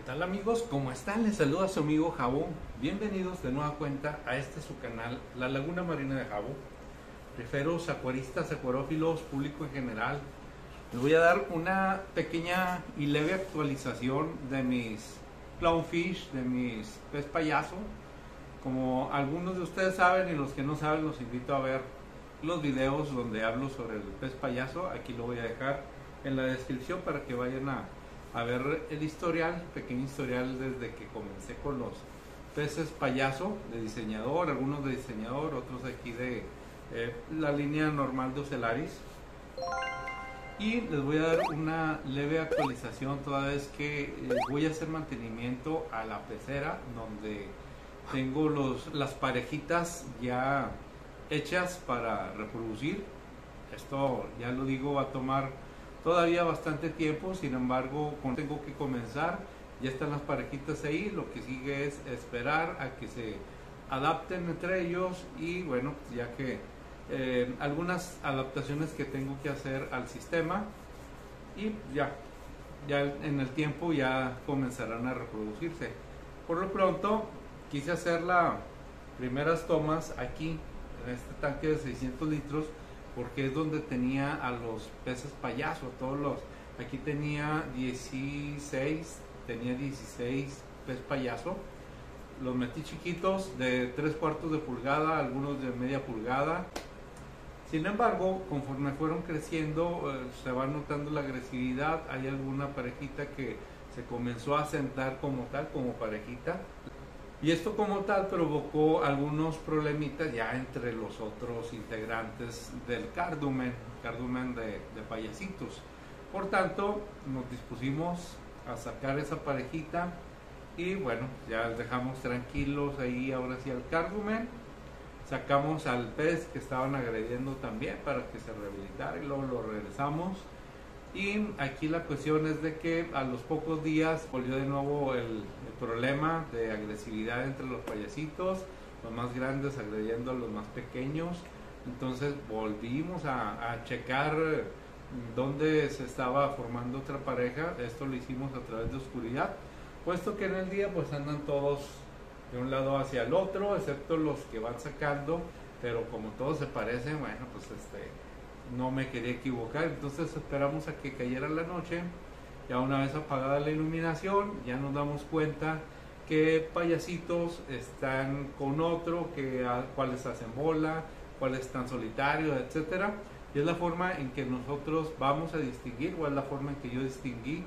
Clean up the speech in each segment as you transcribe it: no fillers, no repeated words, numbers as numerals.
Tal amigos? ¿Cómo están? Les saluda su amigo Jabo. Bienvenidos de nueva cuenta a este su canal, La Laguna Marina de Jabo. Riferos, acuaristas, acuarófilos, público en general. Les voy a dar una pequeña y leve actualización de mis clownfish, de mis pez payaso. Como algunos de ustedes saben y los que no saben, los invito a ver los videos donde hablo sobre el pez payaso. Aquí lo voy a dejar en la descripción para que vayan a ver el historial, pequeño historial desde que comencé con los peces payaso de diseñador, algunos de diseñador, otros aquí de la línea normal de Ocellaris. Y les voy a dar una leve actualización toda vez que voy a hacer mantenimiento a la pecera donde tengo las parejitas ya hechas para reproducir. Esto ya lo digo, va a tomar todavía bastante tiempo, sin embargo tengo que comenzar, ya están las parejitas ahí, lo que sigue es esperar a que se adapten entre ellos y bueno, ya que algunas adaptaciones que tengo que hacer al sistema y ya en el tiempo ya comenzarán a reproducirse. Por lo pronto quise hacer las primeras tomas aquí en este tanque de 600 litros porque es donde tenía a los peces payaso, aquí tenía 16 pez payaso. Los metí chiquitos de 3/4 de pulgada, algunos de media pulgada. Sin embargo, conforme fueron creciendo, se va notando la agresividad. Hay alguna parejita que se comenzó a sentar como tal, como parejita. Y esto como tal provocó algunos problemitas ya entre los otros integrantes del cardumen de payasitos. Por tanto, nos dispusimos a sacar esa parejita y bueno, ya dejamos tranquilos ahí ahora sí al cardumen. Sacamos al pez que estaban agrediendo también para que se rehabilitara y luego lo regresamos. Y aquí la cuestión es de que a los pocos días volvió de nuevo el problema de agresividad entre los payasitos, los más grandes agrediendo a los más pequeños. Entonces volvimos a checar dónde se estaba formando otra pareja. Esto lo hicimos a través de oscuridad, puesto que en el día pues andan todos de un lado hacia el otro, excepto los que van sacando, pero como todos se parecen, bueno, pues no me quería equivocar. Entonces esperamos a que cayera la noche. Ya una vez apagada la iluminación, ya nos damos cuenta que payasitos están con otro, cuáles hacen bola, cuáles están solitarios, etcétera. Y es la forma en que nosotros vamos a distinguir, o es la forma en que yo distinguí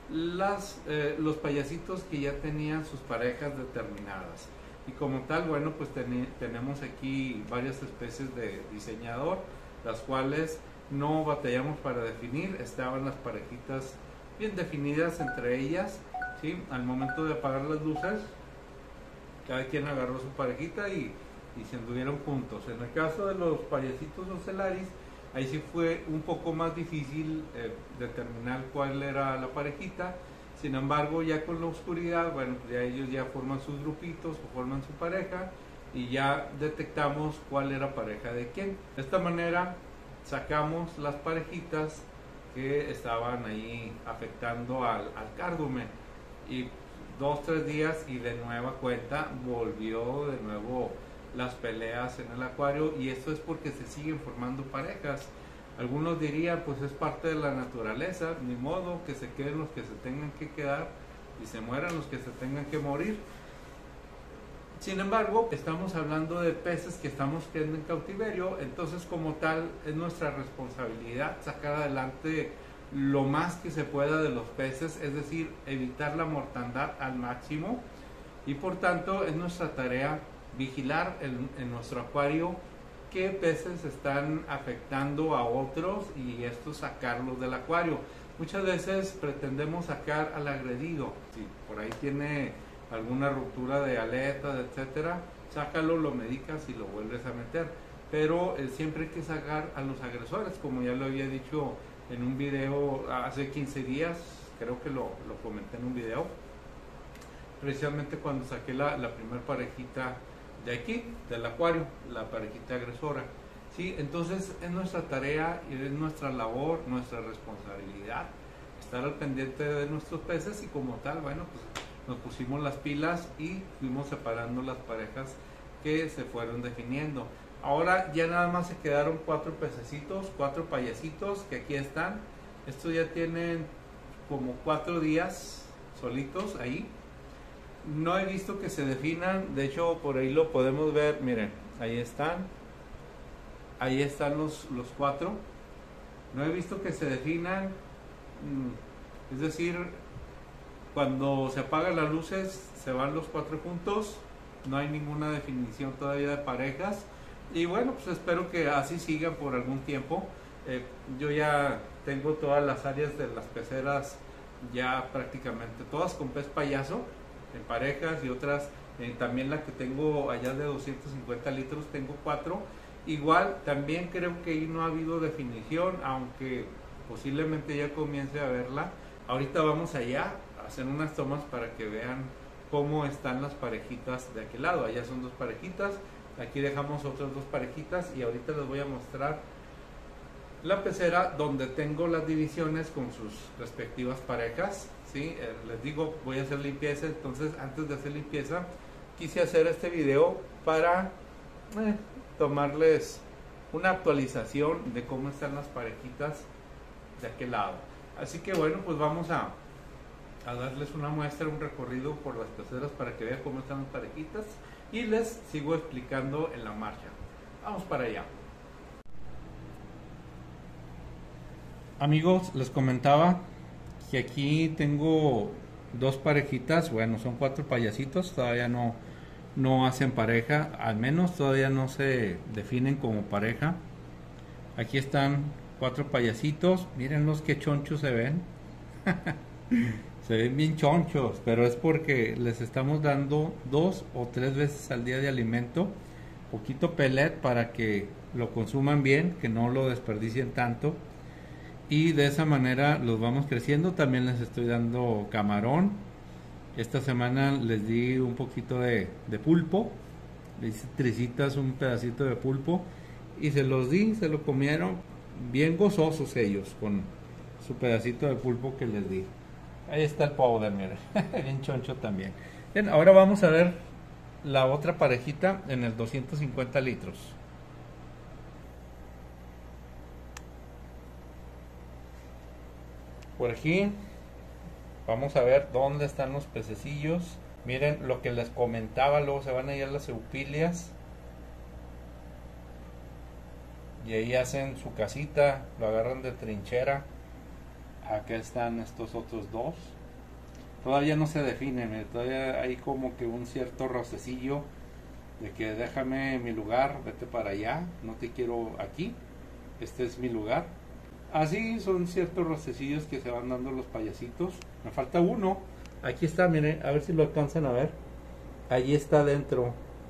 los payasitos que ya tenían sus parejas determinadas. Y como tal, bueno, pues tenemos aquí varias especies de diseñador, las cuales no batallamos para definir. Estaban las parejitas bien definidas entre ellas, ¿sí? Al momento de apagar las luces, cada quien agarró su parejita y se anduvieron juntos. En el caso de los payasitos Ocellaris, ahí sí fue un poco más difícil determinar cuál era la parejita. Sin embargo, ya con la oscuridad, bueno, ya ellos ya forman sus grupitos o forman su pareja y ya detectamos cuál era pareja de quién. De esta manera sacamos las parejitas que estaban ahí afectando al cardumen y 2-3 días y de nueva cuenta volvió de nuevo las peleas en el acuario, y esto es porque se siguen formando parejas. Algunos dirían pues es parte de la naturaleza, ni modo, que se queden los que se tengan que quedar y se mueran los que se tengan que morir. Sin embargo, estamos hablando de peces que estamos criando en cautiverio, entonces como tal es nuestra responsabilidad sacar adelante lo más que se pueda de los peces, es decir, evitar la mortandad al máximo, y por tanto es nuestra tarea vigilar en nuestro acuario qué peces están afectando a otros y estos sacarlos del acuario. Muchas veces pretendemos sacar al agredido, si por ahí tiene alguna ruptura de aletas, etcétera, sácalo, lo medicas y lo vuelves a meter, pero siempre hay que sacar a los agresores, como ya lo había dicho en un video hace 15 días, creo que lo comenté en un video, precisamente cuando saqué la primera parejita de aquí, del acuario, la parejita agresora. ¿Sí? Entonces es nuestra tarea y es nuestra labor, nuestra responsabilidad estar al pendiente de nuestros peces, y como tal, bueno, pues nos pusimos las pilas y fuimos separando las parejas que se fueron definiendo. Ahora ya nada más se quedaron 4 pececitos, 4 payasitos que aquí están. Estos ya tienen como 4 días solitos ahí. No he visto que se definan, de hecho por ahí lo podemos ver, miren, ahí están los 4. No he visto que se definan, es decir, cuando se apagan las luces se van los 4 juntos, no hay ninguna definición todavía de parejas, y bueno, pues espero que así sigan por algún tiempo. Yo ya tengo todas las áreas de las peceras ya prácticamente todas con pez payaso en parejas, y otras también la que tengo allá de 250 litros tengo 4. Igual también creo que ahí no ha habido definición, aunque posiblemente ya comience a verla. Ahorita vamos allá a hacer unas tomas para que vean cómo están las parejitas de aquel lado. Allá son 2 parejitas, aquí dejamos otras 2 parejitas, y ahorita les voy a mostrar la pecera donde tengo las divisiones con sus respectivas parejas, ¿sí? Les digo, voy a hacer limpieza, entonces antes de hacer limpieza quise hacer este video para tomarles una actualización de cómo están las parejitas de aquel lado. Así que bueno, pues vamos a darles una muestra, un recorrido por las peceras para que vean cómo están las parejitas, y les sigo explicando en la marcha. Vamos para allá. Amigos, les comentaba que aquí tengo 2 parejitas, bueno, son 4 payasitos, todavía no hacen pareja, al menos todavía no se definen como pareja. Aquí están 4 payasitos, mírenlos qué chonchos se ven. Se ven bien chonchos, pero es porque les estamos dando 2 o 3 veces al día de alimento, poquito pellet para que lo consuman bien, que no lo desperdicien tanto, y de esa manera los vamos creciendo. También les estoy dando camarón. Esta semana les di un poquito de pulpo, les hice tricitas, un pedacito de pulpo, y se los di, se lo comieron bien gozosos ellos con su pedacito de pulpo que les di. Ahí está el powder, miren, bien choncho también. Bien, ahora vamos a ver la otra parejita en el 250 litros. Por aquí vamos a ver dónde están los pececillos. Miren lo que les comentaba, luego se van a ir a las eupilias y ahí hacen su casita, lo agarran de trinchera. Acá están estos otros 2. Todavía no se definen, todavía hay como que un cierto rocecillo de que déjame mi lugar, vete para allá, no te quiero aquí, este es mi lugar. Así son ciertos rocecillos que se van dando los payasitos. Me falta uno, aquí está, miren, a ver si lo alcanzan a ver. Allí está dentro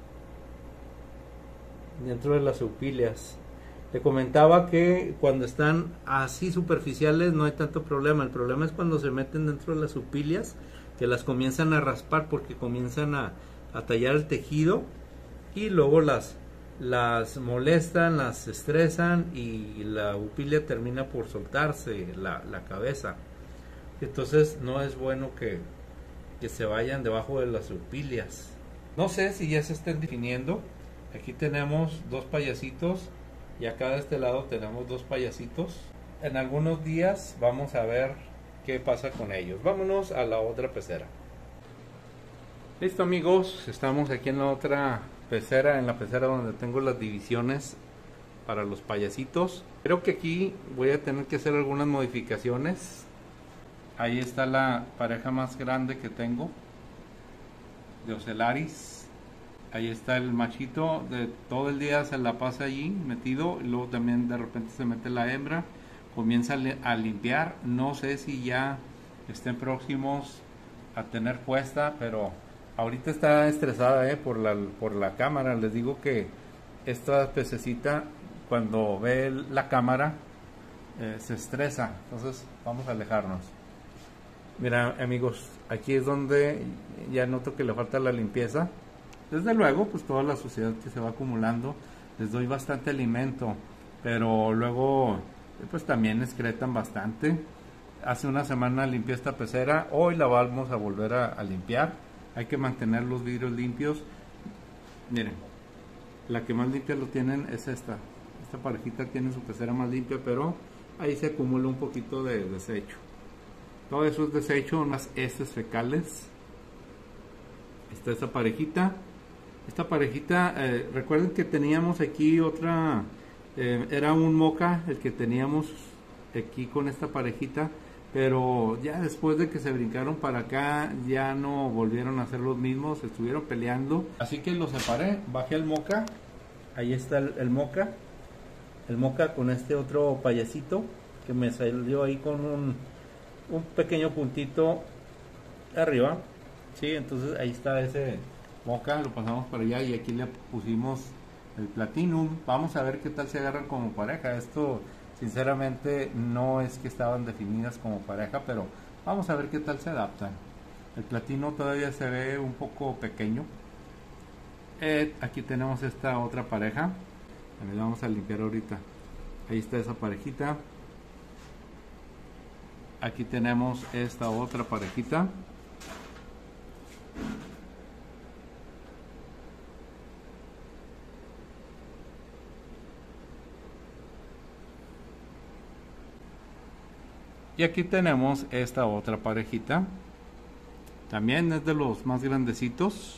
de las eupilias. Te comentaba que cuando están así superficiales no hay tanto problema. El problema es cuando se meten dentro de las eupilias, que las comienzan a raspar porque comienzan a tallar el tejido, y luego las molestan, las estresan, y la eupilia termina por soltarse la cabeza. Entonces no es bueno que se vayan debajo de las eupilias. No sé si ya se estén definiendo. Aquí tenemos 2 payasitos, y acá de este lado tenemos 2 payasitos. En algunos días vamos a ver qué pasa con ellos. Vámonos a la otra pecera. Listo, amigos, estamos aquí en la otra pecera, en la pecera donde tengo las divisiones para los payasitos. Creo que aquí voy a tener que hacer algunas modificaciones. Ahí está la pareja más grande que tengo de Ocellaris. Ahí está el machito, de todo el día se la pasa allí metido, y luego también de repente se mete la hembra, comienza a limpiar. No sé si ya estén próximos a tener puesta, pero ahorita está estresada por la cámara. Les digo que esta pececita cuando ve la cámara se estresa, entonces vamos a alejarnos. Mira, amigos, aquí es donde ya noto que le falta la limpieza. Desde luego, pues toda la suciedad que se va acumulando, les doy bastante alimento, pero luego pues también excretan bastante. Hace una semana limpié esta pecera, hoy la vamos a volver a limpiar. Hay que mantener los vidrios limpios. Miren, la que más limpia lo tienen es esta. Esta parejita tiene su pecera más limpia, pero ahí se acumula un poquito de desecho. Todo eso es desecho, más heces fecales. Está esta parejita. Esta parejita, recuerden que teníamos aquí otra, era un moca el que teníamos aquí con esta parejita, pero ya después de que se brincaron para acá ya no volvieron a hacer los mismos, estuvieron peleando, así que los separé, bajé el moca, ahí está el moca con este otro payasito que me salió ahí con un pequeño puntito arriba, sí, entonces ahí está ese moca, lo pasamos para allá y aquí le pusimos el platinum. Vamos a ver qué tal se agarran como pareja. Esto sinceramente no es que estaban definidas como pareja, pero vamos a ver qué tal se adaptan. El platino todavía se ve un poco pequeño. Aquí tenemos esta otra pareja, la vamos a limpiar ahorita. Ahí está esa parejita. Aquí tenemos esta otra parejita. Y aquí tenemos esta otra parejita. También es de los más grandecitos.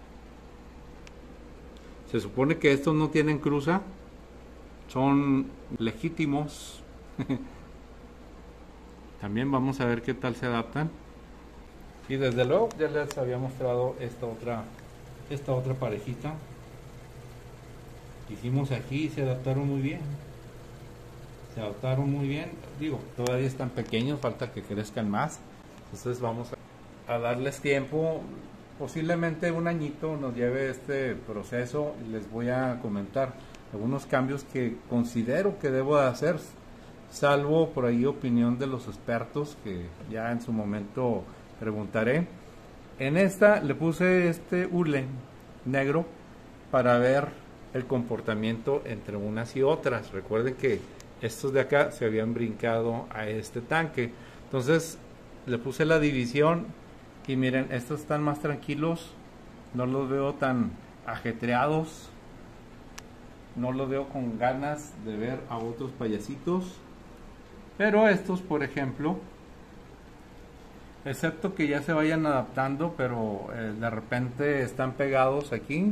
Se supone que estos no tienen cruza. Son legítimos. También vamos a ver qué tal se adaptan. Y desde luego ya les había mostrado esta otra parejita. Hicimos aquí y se adaptaron muy bien. Se adaptaron muy bien, digo, todavía están pequeños, falta que crezcan más, entonces vamos a darles tiempo, posiblemente un añito nos lleve este proceso. Les voy a comentar algunos cambios que considero que debo de hacer, salvo por ahí opinión de los expertos que ya en su momento preguntaré. En esta le puse este hule negro para ver el comportamiento entre unas y otras. Recuerden que estos de acá se habían brincado a este tanque, entonces le puse la división y miren, estos están más tranquilos, no los veo tan ajetreados, no los veo con ganas de ver a otros payasitos, pero estos, por ejemplo, excepto que ya se vayan adaptando, pero de repente están pegados aquí,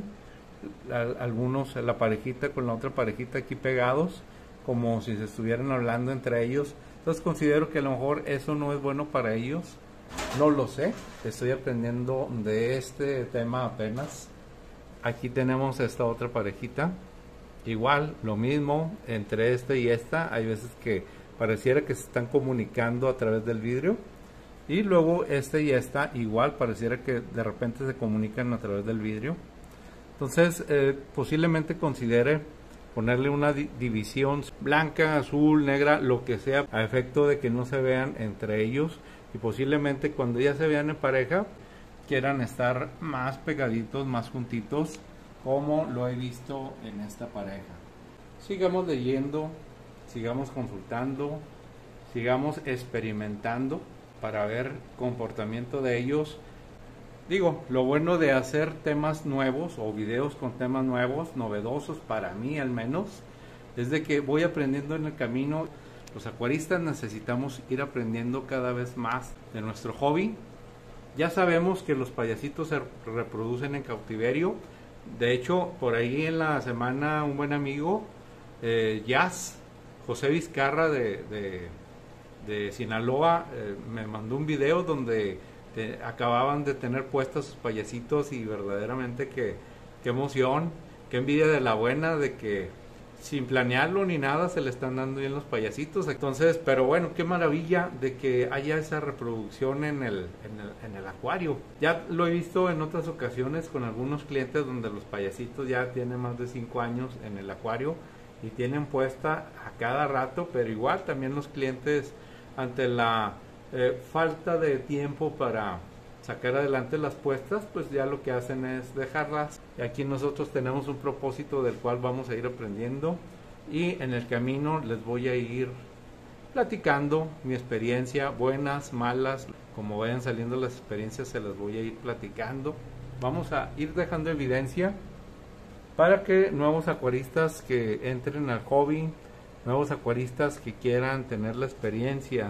algunos, la parejita con la otra parejita aquí pegados, como si se estuvieran hablando entre ellos. Entonces considero que a lo mejor eso no es bueno para ellos, no lo sé, estoy aprendiendo de este tema apenas. Aquí tenemos esta otra parejita, igual lo mismo entre este y esta, hay veces que pareciera que se están comunicando a través del vidrio, y luego este y esta igual pareciera que de repente se comunican a través del vidrio. Entonces posiblemente considere ponerle una división blanca, azul, negra, lo que sea, a efecto de que no se vean entre ellos, y posiblemente cuando ya se vean en pareja quieran estar más pegaditos, más juntitos, como lo he visto en esta pareja. Sigamos leyendo, sigamos consultando, sigamos experimentando para ver comportamiento de ellos. Digo, lo bueno de hacer temas nuevos o videos con temas nuevos, novedosos para mí al menos, es de que voy aprendiendo en el camino. Los acuaristas necesitamos ir aprendiendo cada vez más de nuestro hobby. Ya sabemos que los payasitos se reproducen en cautiverio. De hecho, por ahí en la semana un buen amigo, Jazz, José Vizcarra de Sinaloa, me mandó un video donde acababan de tener puestos sus payasitos, y verdaderamente qué emoción, qué envidia de la buena, de que sin planearlo ni nada se le están dando bien los payasitos. Entonces, pero bueno, qué maravilla de que haya esa reproducción en el acuario. Ya lo he visto en otras ocasiones con algunos clientes donde los payasitos ya tienen más de 5 años en el acuario y tienen puesta a cada rato, pero igual también los clientes, ante la falta de tiempo para sacar adelante las puestas, pues ya lo que hacen es dejarlas. Y aquí nosotros tenemos un propósito del cual vamos a ir aprendiendo, y en el camino les voy a ir platicando mi experiencia, buenas, malas, como vayan saliendo las experiencias se las voy a ir platicando. Vamos a ir dejando evidencia para que nuevos acuaristas que entren al hobby, nuevos acuaristas que quieran tener la experiencia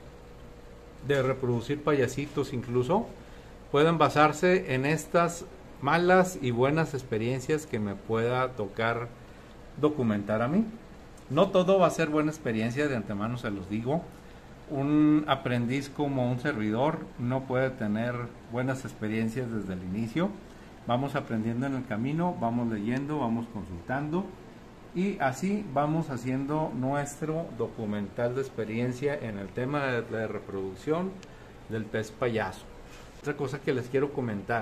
de reproducir payasitos incluso, puedan basarse en estas malas y buenas experiencias que me pueda tocar documentar a mí. No todo va a ser buena experiencia, de antemano se los digo. Un aprendiz como un servidor no puede tener buenas experiencias desde el inicio. Vamos aprendiendo en el camino, vamos leyendo, vamos consultando y así vamos haciendo nuestro documental de experiencia en el tema de la reproducción del pez payaso. Otra cosa que les quiero comentar: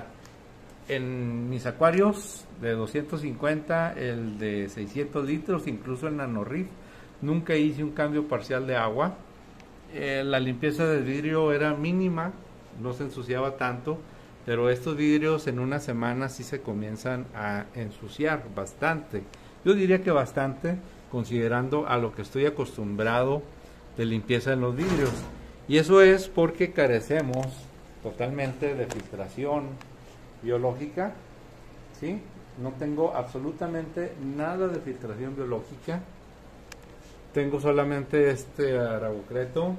en mis acuarios de 250, el de 600 litros, incluso el NanoReef, nunca hice un cambio parcial de agua. La limpieza del vidrio era mínima, no se ensuciaba tanto, pero estos vidrios en una semana sí se comienzan a ensuciar bastante. Yo diría que bastante, considerando a lo que estoy acostumbrado de limpieza en los vidrios. Y eso es porque carecemos totalmente de filtración biológica, ¿sí? No tengo absolutamente nada de filtración biológica. Tengo solamente este araucreto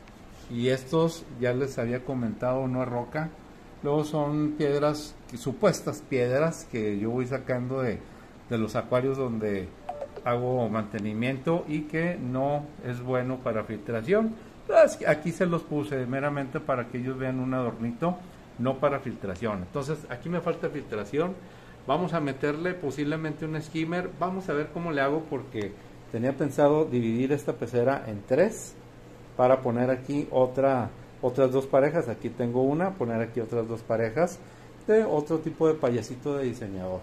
y estos ya les había comentado, no es roca. Luego son piedras, supuestas piedras que yo voy sacando de los acuarios donde hago mantenimiento y que no es bueno para filtración. Aquí se los puse meramente para que ellos vean un adornito, no para filtración. Entonces aquí me falta filtración. Vamos a meterle posiblemente un skimmer. Vamos a ver cómo le hago, porque tenía pensado dividir esta pecera en 3 para poner aquí otras 2 parejas. Aquí tengo una, poner aquí otras 2 parejas de otro tipo de payasito de diseñador.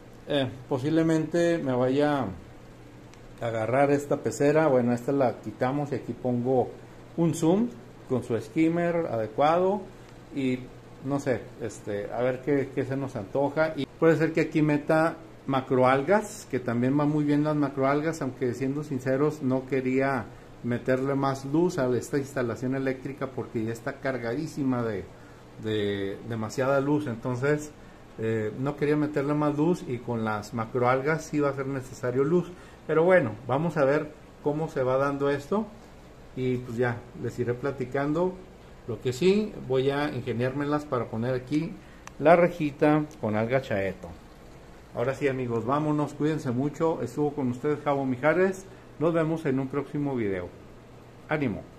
Posiblemente me vaya a agarrar esta pecera. Bueno, esta la quitamos y aquí pongo un zoom con su skimmer adecuado y no sé, a ver qué se nos antoja. Y puede ser que aquí meta macroalgas, que también va muy bien las macroalgas, aunque siendo sinceros no quería meterle más luz a esta instalación eléctrica porque ya está cargadísima de demasiada luz. Entonces no quería meterle más luz, y con las macroalgas sí va a ser necesario luz. Pero bueno, vamos a ver cómo se va dando esto y pues ya les iré platicando. Lo que sí, voy a ingeniármelas para poner aquí la rejita con alga chaeto. Ahora sí, amigos, vámonos, cuídense mucho. Estuvo con ustedes Javo Mijares. Nos vemos en un próximo video. ¡Ánimo!